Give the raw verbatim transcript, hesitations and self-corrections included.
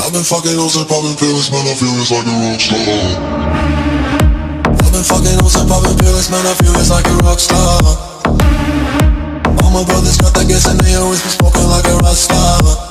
I've been fucking hoes and popping pills, man, I feel it's like a rock star. I've been fucking hoes and popping pills, man, I feel it's like a rock star. All my brothers got that gas and they always be smoking like a rock star.